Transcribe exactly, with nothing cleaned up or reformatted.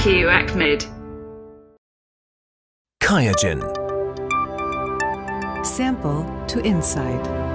to E C C M I D. QIAGEN. Sample to inside.